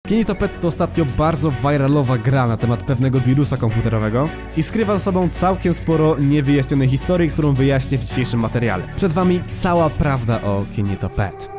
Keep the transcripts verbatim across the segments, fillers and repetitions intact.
Kinitopet to ostatnio bardzo viralowa gra na temat pewnego wirusa komputerowego i skrywa za sobą całkiem sporo niewyjaśnionej historii, którą wyjaśnię w dzisiejszym materiale. Przed wami cała prawda o Kinitopet.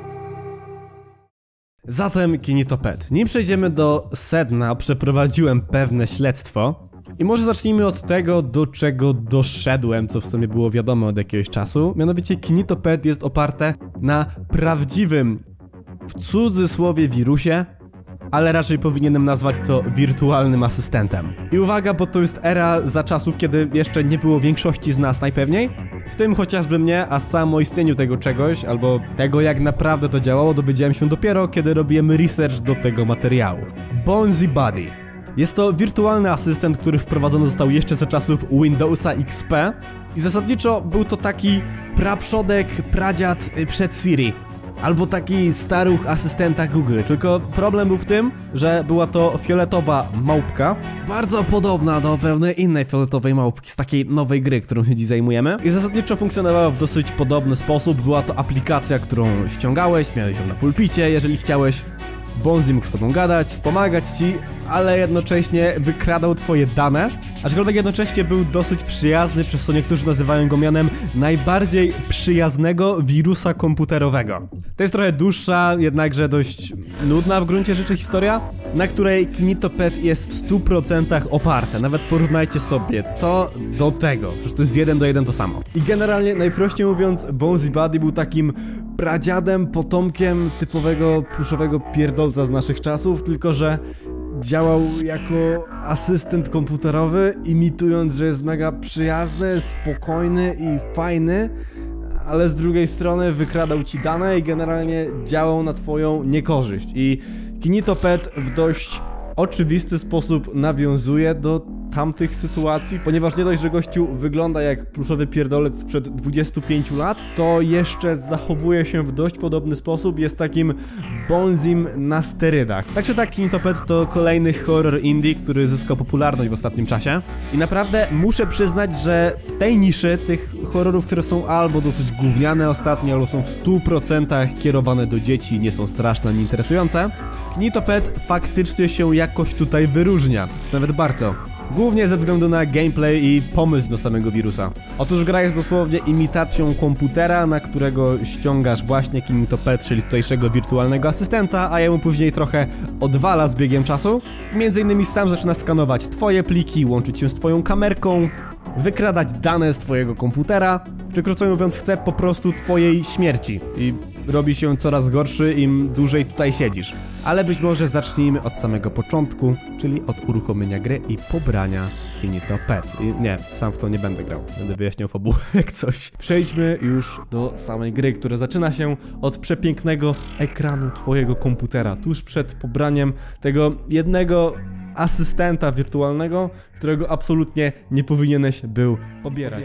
Zatem Kinitopet. Nim przejdziemy do sedna, przeprowadziłem pewne śledztwo. I może zacznijmy od tego, do czego doszedłem, co w sumie było wiadome od jakiegoś czasu. Mianowicie Kinitopet jest oparte na prawdziwym, w cudzysłowie, wirusie, ale raczej powinienem nazwać to wirtualnym asystentem. I uwaga, bo to jest era za czasów, kiedy jeszcze nie było większości z nas najpewniej, w tym chociażby mnie, a sam o istnieniu tego czegoś, albo tego, jak naprawdę to działało, dowiedziałem się dopiero, kiedy robiłem research do tego materiału. BonziBuddy. Jest to wirtualny asystent, który wprowadzony został jeszcze za czasów Windowsa X P i zasadniczo był to taki praprzodek, pradziad przed Siri. Albo taki staruch asystenta Google, tylko problem był w tym, że była to fioletowa małpka, bardzo podobna do pewnej innej fioletowej małpki z takiej nowej gry, którą się dziś zajmujemy. I zasadniczo funkcjonowała w dosyć podobny sposób. Była to aplikacja, którą ściągałeś, miałeś ją na pulpicie, jeżeli chciałeś. Bonzi mógł z tobą gadać, pomagać ci, ale jednocześnie wykradał twoje dane, aczkolwiek jednocześnie był dosyć przyjazny, przez co niektórzy nazywają go mianem najbardziej przyjaznego wirusa komputerowego. To jest trochę dłuższa, jednakże dość nudna w gruncie rzeczy historia, na której Kinitopet jest w stu procentach oparte. Nawet porównajcie sobie to do tego, przecież to jest jeden do jeden to samo. I generalnie, najprościej mówiąc, BonziBuddy był takim pradziadem, potomkiem typowego pluszowego pierdolca z naszych czasów, tylko że działał jako asystent komputerowy, imitując, że jest mega przyjazny, spokojny i fajny, ale z drugiej strony wykradał ci dane i generalnie działał na twoją niekorzyść. I Kinitopet w dość oczywisty sposób nawiązuje do tamtych sytuacji, ponieważ nie dość, że gościu wygląda jak pluszowy pierdolec sprzed dwudziestu pięciu lat, to jeszcze zachowuje się w dość podobny sposób, jest takim bonzim na sterydach. Także tak, Kinitopet to kolejny horror indie, który zyskał popularność w ostatnim czasie i naprawdę muszę przyznać, że w tej niszy tych horrorów, które są albo dosyć gówniane ostatnio, albo są w stu procentach kierowane do dzieci, nie są straszne, nieinteresujące, Kinitopet faktycznie się jakoś tutaj wyróżnia, nawet bardzo. Głównie ze względu na gameplay i pomysł do samego wirusa. Otóż gra jest dosłownie imitacją komputera, na którego ściągasz właśnie Kinitopet, czyli tutejszego wirtualnego asystenta, a jemu później trochę odwala z biegiem czasu. Między innymi sam zaczyna skanować twoje pliki, łączyć się z twoją kamerką, wykradać dane z twojego komputera, czy krócej mówiąc chce po prostu twojej śmierci i robi się coraz gorszy, im dłużej tutaj siedzisz. Ale być może zacznijmy od samego początku, czyli od uruchomienia gry i pobrania Kinitopet. I nie, sam w to nie będę grał, będę wyjaśniał fabułę jak coś. Przejdźmy już do samej gry, która zaczyna się od przepięknego ekranu twojego komputera, tuż przed pobraniem tego jednego asystenta wirtualnego, którego absolutnie nie powinieneś był pobierać.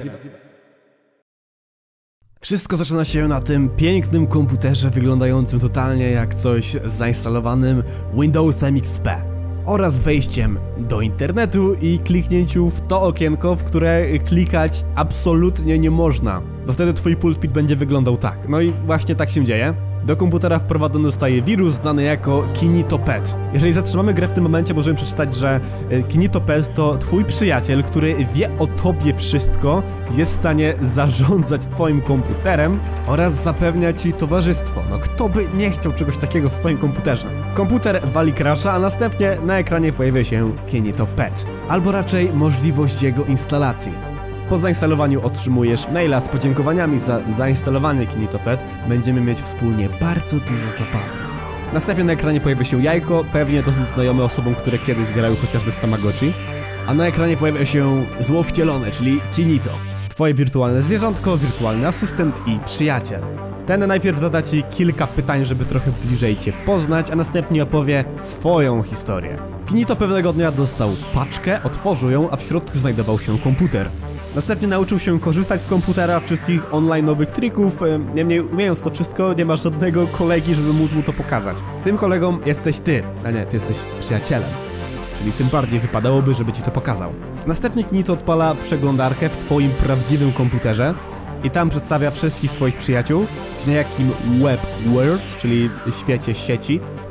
Wszystko zaczyna się na tym pięknym komputerze wyglądającym totalnie jak coś z zainstalowanym Windowsem X P oraz wejściem do internetu i kliknięciu w to okienko, w które klikać absolutnie nie można, bo wtedy twój pulpit będzie wyglądał tak. No i właśnie tak się dzieje. Do komputera wprowadzony zostaje wirus znany jako Kinitopet. Jeżeli zatrzymamy grę w tym momencie, możemy przeczytać, że Kinitopet to twój przyjaciel, który wie o tobie wszystko, jest w stanie zarządzać twoim komputerem oraz zapewnia ci towarzystwo. No kto by nie chciał czegoś takiego w swoim komputerze? Komputer wali crasha, a następnie na ekranie pojawia się Kinitopet, albo raczej możliwość jego instalacji. Po zainstalowaniu otrzymujesz maila z podziękowaniami za zainstalowanie Kinitopet. Będziemy mieć wspólnie bardzo dużo zabawy. Następnie na ekranie pojawia się jajko, pewnie dosyć znajome osobom, które kiedyś grały chociażby w Tamagotchi. A na ekranie pojawia się zło wcielone, czyli Kinito. Twoje wirtualne zwierzątko, wirtualny asystent i przyjaciel. Ten najpierw zada ci kilka pytań, żeby trochę bliżej cię poznać, a następnie opowie swoją historię. Kinito pewnego dnia dostał paczkę, otworzył ją, a w środku znajdował się komputer. Następnie nauczył się korzystać z komputera, wszystkich online'owych trików, niemniej umiejąc to wszystko, nie masz żadnego kolegi, żeby móc mu to pokazać. Tym kolegą jesteś ty, a nie, ty jesteś przyjacielem. Czyli tym bardziej wypadałoby, żeby ci to pokazał. Następnie Kinito odpala przeglądarkę w twoim prawdziwym komputerze i tam przedstawia wszystkich swoich przyjaciół w niejakim web world, czyli świecie sieci.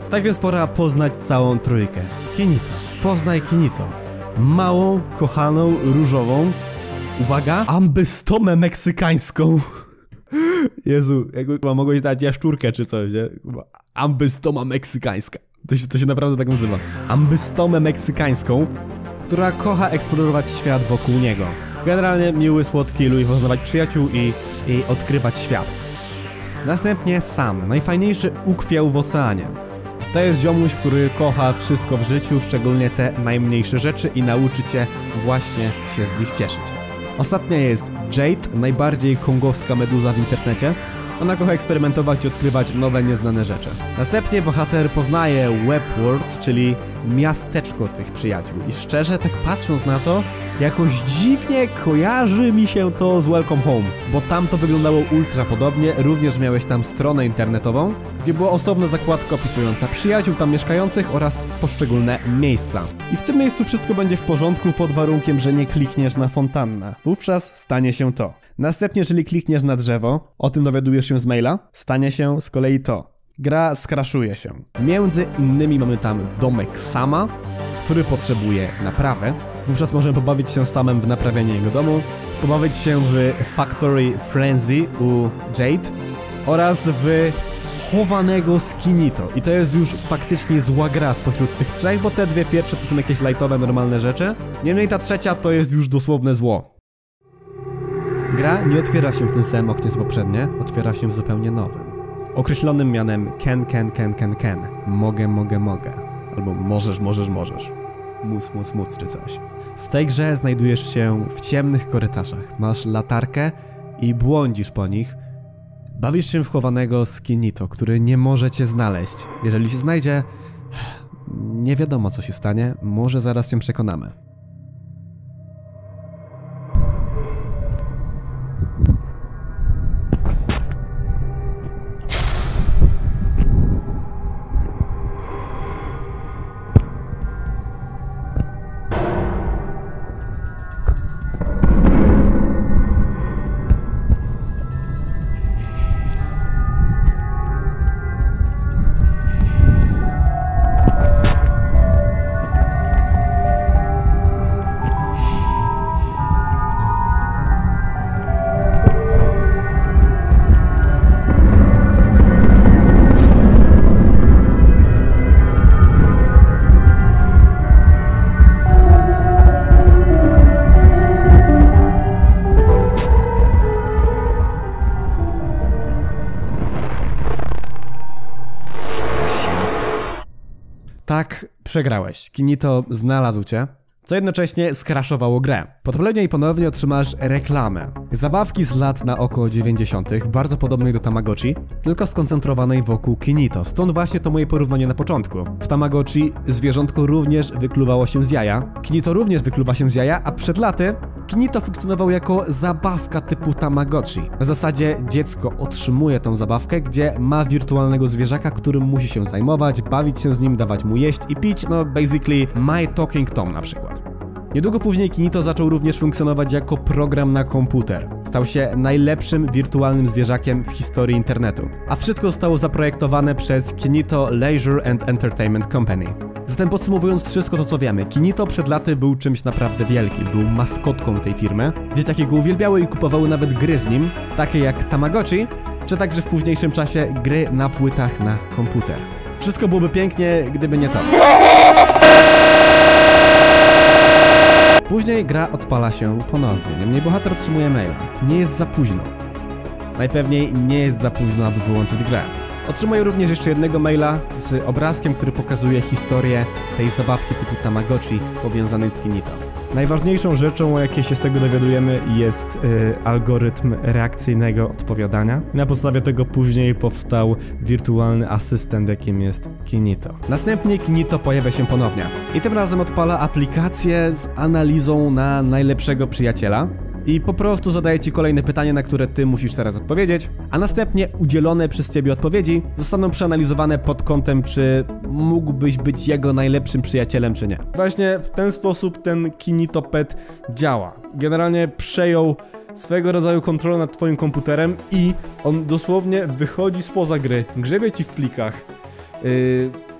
Tak więc pora poznać całą trójkę. Kinito. Poznaj Kinito. Małą, kochaną, różową, uwaga, ambystomę meksykańską. Jezu, jakby mogłeś dać jaszczurkę czy coś, nie? Ambystoma meksykańska. To się, to się naprawdę tak nazywa. Ambystomę meksykańską, która kocha eksplorować świat wokół niego. Generalnie miły, słodki, lubi poznawać przyjaciół i, i odkrywać świat. Następnie Sam, najfajniejszy ukwiał w oceanie. To jest ziomuś, który kocha wszystko w życiu, szczególnie te najmniejsze rzeczy i nauczy cię właśnie się z nich cieszyć. Ostatnia jest Jade, najbardziej kongowska meduza w internecie. Ona kocha eksperymentować i odkrywać nowe, nieznane rzeczy. Następnie bohater poznaje Webworld, czyli miasteczko tych przyjaciół. I szczerze, tak patrząc na to, jakoś dziwnie kojarzy mi się to z Welcome Home. Bo tam to wyglądało ultra podobnie, również miałeś tam stronę internetową, gdzie była osobna zakładka opisująca przyjaciół tam mieszkających oraz poszczególne miejsca. I w tym miejscu wszystko będzie w porządku pod warunkiem, że nie klikniesz na fontannę. Wówczas stanie się to. Następnie, jeżeli klikniesz na drzewo, o tym dowiadujesz się z maila, stanie się z kolei to. Gra skraszuje się. Między innymi mamy tam domek Sama, który potrzebuje naprawy. Wówczas możemy pobawić się Samem w naprawianie jego domu, pobawić się w Factory Frenzy u Jade oraz w chowanego Skinito. I to jest już faktycznie zła gra spośród tych trzech, bo te dwie pierwsze to są jakieś lightowe, normalne rzeczy. Niemniej ta trzecia to jest już dosłowne zło. Gra nie otwiera się w tym samym oknie co poprzednie, otwiera się w zupełnie nowym. Określonym mianem Can, can, can, can, can. Mogę, mogę, mogę. Albo możesz, możesz, możesz. Mus, mus, mus, czy coś. W tej grze znajdujesz się w ciemnych korytarzach. Masz latarkę i błądzisz po nich. Bawisz się w chowanego Skinito, który nie może cię znaleźć. Jeżeli się znajdzie, nie wiadomo co się stanie, może zaraz się przekonamy. Tak, przegrałeś. Kinito znalazł cię, co jednocześnie skraszowało grę. Ponownie i ponownie otrzymasz reklamę. Zabawki z lat na około dziewięćdziesiątych, bardzo podobnej do Tamagotchi, tylko skoncentrowanej wokół Kinito. Stąd właśnie to moje porównanie na początku. W Tamagotchi zwierzątko również wykluwało się z jaja, Kinito również wykluwa się z jaja, a przed laty Kinito funkcjonował jako zabawka typu Tamagotchi. Na zasadzie dziecko otrzymuje tą zabawkę, gdzie ma wirtualnego zwierzaka, którym musi się zajmować, bawić się z nim, dawać mu jeść i pić, no basically My Talking Tom na przykład. Niedługo później Kinito zaczął również funkcjonować jako program na komputer. Stał się najlepszym wirtualnym zwierzakiem w historii internetu. A wszystko zostało zaprojektowane przez Kinito Leisure and Entertainment Company. Zatem podsumowując wszystko to co wiemy, Kinito przed laty był czymś naprawdę wielkim, był maskotką tej firmy. Dzieciaki go uwielbiały i kupowały nawet gry z nim, takie jak Tamagotchi, czy także w późniejszym czasie gry na płytach na komputer. Wszystko byłoby pięknie, gdyby nie to. Później gra odpala się ponownie, niemniej bohater otrzymuje maila. Nie jest za późno. Najpewniej nie jest za późno, aby wyłączyć grę. Otrzymuje również jeszcze jednego maila z obrazkiem, który pokazuje historię tej zabawki typu Tamagotchi powiązanej z Kinito. Najważniejszą rzeczą, o jakiej się z tego dowiadujemy, jest yy, algorytm reakcyjnego odpowiadania. Na podstawie tego później powstał wirtualny asystent, jakim jest Kinito. Następnie Kinito pojawia się ponownie i tym razem odpala aplikację z analizą na najlepszego przyjaciela. I po prostu zadaje ci kolejne pytania, na które ty musisz teraz odpowiedzieć, a następnie udzielone przez ciebie odpowiedzi zostaną przeanalizowane pod kątem, czy mógłbyś być jego najlepszym przyjacielem, czy nie. Właśnie w ten sposób ten Kinito Pet działa. Generalnie przejął swego rodzaju kontrolę nad twoim komputerem i on dosłownie wychodzi spoza gry, grzebie ci w plikach, yy,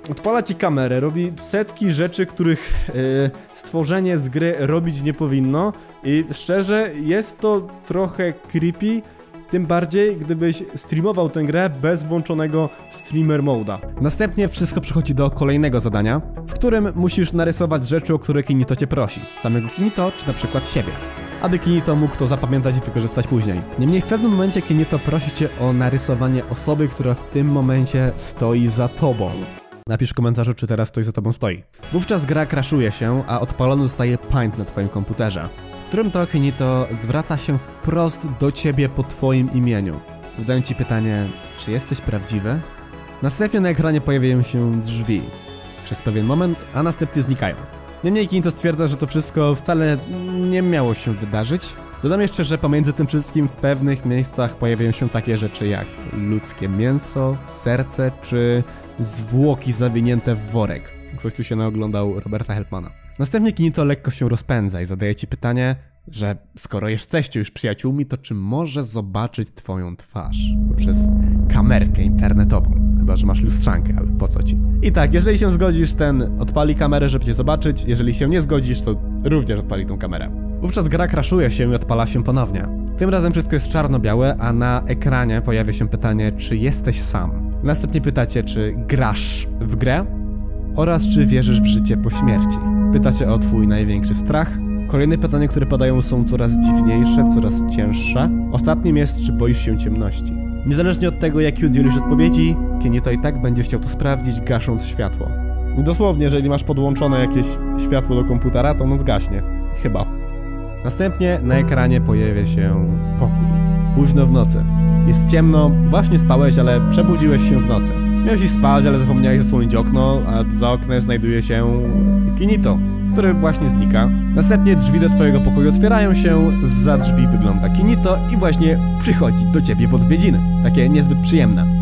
odpala ci kamerę, robi setki rzeczy, których yy, stworzenie z gry robić nie powinno i szczerze jest to trochę creepy, tym bardziej gdybyś streamował tę grę bez włączonego streamer moda. Następnie wszystko przechodzi do kolejnego zadania, w którym musisz narysować rzeczy, o które Kinito cię prosi. Samego Kinito, czy na przykład siebie. Aby Kinito mógł to zapamiętać i wykorzystać później. Niemniej w pewnym momencie Kinito prosi cię o narysowanie osoby, która w tym momencie stoi za tobą. Napisz w komentarzu, czy teraz ktoś za tobą stoi. Wówczas gra crashuje się, a odpalony zostaje paint na twoim komputerze, w którym to Kinito zwraca się wprost do ciebie po twoim imieniu. Zadaję ci pytanie, czy jesteś prawdziwy? Następnie na ekranie pojawiają się drzwi. Przez pewien moment, a następnie znikają. Niemniej Kinito stwierdza, że to wszystko wcale nie miało się wydarzyć. Dodam jeszcze, że pomiędzy tym wszystkim w pewnych miejscach pojawiają się takie rzeczy jak ludzkie mięso, serce czy zwłoki zawinięte w worek. Ktoś tu się naoglądał Roberta Helpmana. Następnie Kinito lekko się rozpędza i zadaje ci pytanie, że skoro jesteście już przyjaciółmi, to czy może zobaczyć twoją twarz poprzez kamerkę internetową? Chyba że masz lustrzankę, ale po co ci? I tak, jeżeli się zgodzisz, ten odpali kamerę, żeby cię zobaczyć, jeżeli się nie zgodzisz, to również odpali tą kamerę. Wówczas gra crashuje się i odpala się ponownie. Tym razem wszystko jest czarno-białe, a na ekranie pojawia się pytanie, czy jesteś sam. Następnie pytacie, czy grasz w grę oraz czy wierzysz w życie po śmierci. Pytacie o twój największy strach. Kolejne pytania, które padają, są coraz dziwniejsze, coraz cięższe. Ostatnim jest, czy boisz się ciemności. Niezależnie od tego, jaki udzielisz odpowiedzi, Kinito i tak będzie chciał to sprawdzić, gasząc światło. Dosłownie, jeżeli masz podłączone jakieś światło do komputera, to ono zgaśnie. Chyba. Następnie na ekranie pojawia się pokój. Późno w nocy. Jest ciemno, właśnie spałeś, ale przebudziłeś się w nocy. Miałeś iść spać, ale zapomniałeś zasłonić okno, a za oknem znajduje się Kinito, który właśnie znika. Następnie drzwi do twojego pokoju otwierają się, zza drzwi wygląda Kinito i właśnie przychodzi do ciebie w odwiedziny. Takie niezbyt przyjemne.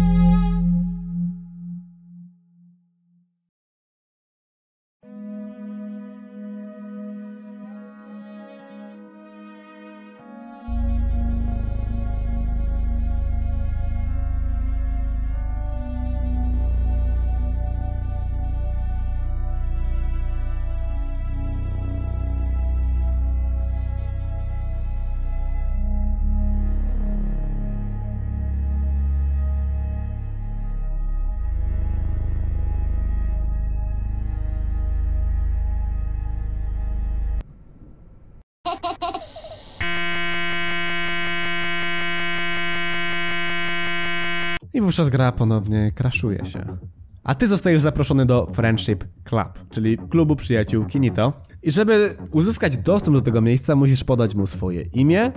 I wówczas gra ponownie crashuje się. A ty zostajesz zaproszony do Friendship Club, czyli klubu przyjaciół Kinito. I żeby uzyskać dostęp do tego miejsca, musisz podać mu swoje imię,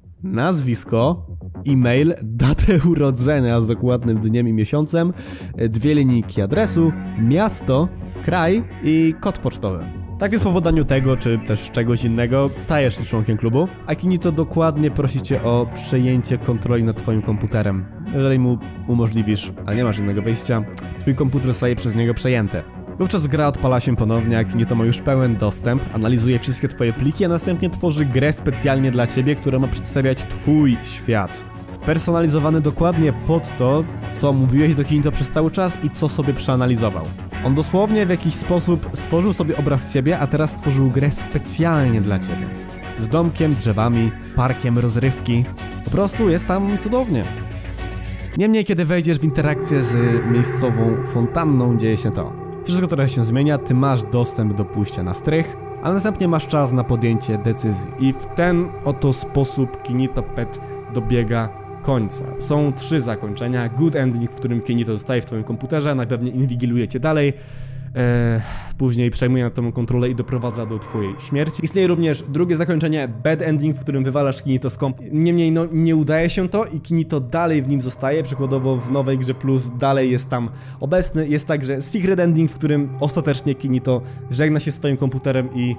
nazwisko, e-mail, datę urodzenia z dokładnym dniem i miesiącem, dwie linijki adresu, miasto, kraj i kod pocztowy. Tak więc po podaniu tego, czy też czegoś innego, stajesz się członkiem klubu, a Kinito dokładnie prosi cię o przejęcie kontroli nad twoim komputerem. Jeżeli mu umożliwisz, a nie masz innego wyjścia, twój komputer zostaje przez niego przejęty. Wówczas gra odpala się ponownie, a Kinito ma już pełen dostęp, analizuje wszystkie twoje pliki, a następnie tworzy grę specjalnie dla ciebie, która ma przedstawiać twój świat. Spersonalizowany dokładnie pod to, co mówiłeś do Kinito przez cały czas i co sobie przeanalizował. On dosłownie w jakiś sposób stworzył sobie obraz ciebie, a teraz stworzył grę specjalnie dla ciebie. Z domkiem, drzewami, parkiem rozrywki. Po prostu jest tam cudownie. Niemniej, kiedy wejdziesz w interakcję z miejscową fontanną, dzieje się to. Wszystko teraz się zmienia, ty masz dostęp do pójścia na strych, a następnie masz czas na podjęcie decyzji. I w ten oto sposób Kinito Pet dobiega końca. Są trzy zakończenia. Good ending, w którym Kinito zostaje w twoim komputerze, najpewniej inwigiluje cię dalej, eee, później przejmuje nad tobą kontrolę i doprowadza do twojej śmierci. Istnieje również drugie zakończenie, bad ending, w którym wywalasz Kinito z komp. Niemniej no, nie udaje się to i Kinito dalej w nim zostaje, przykładowo w nowej grze Plus dalej jest tam obecny. Jest także secret ending, w którym ostatecznie Kinito żegna się z twoim komputerem i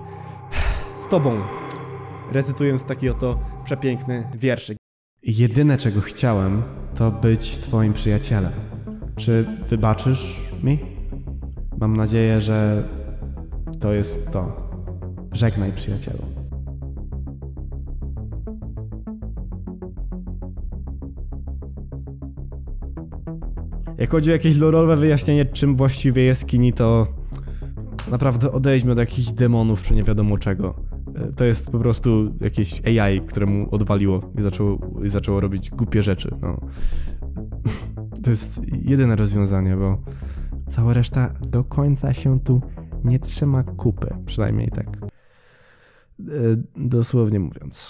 z tobą, recytując taki oto przepiękny wierszyk. Jedyne, czego chciałem, to być twoim przyjacielem. Czy wybaczysz mi? Mam nadzieję, że to jest to. Żegnaj, przyjacielu. Jak chodzi o jakieś lorowe wyjaśnienie, czym właściwie jest Kini, to naprawdę odejdźmy od jakichś demonów, czy nie wiadomo czego. To jest po prostu jakieś A I, któremu odwaliło i zaczęło, i zaczęło robić głupie rzeczy, no. To jest jedyne rozwiązanie, bo cała reszta do końca się tu nie trzyma kupy, przynajmniej tak, dosłownie mówiąc.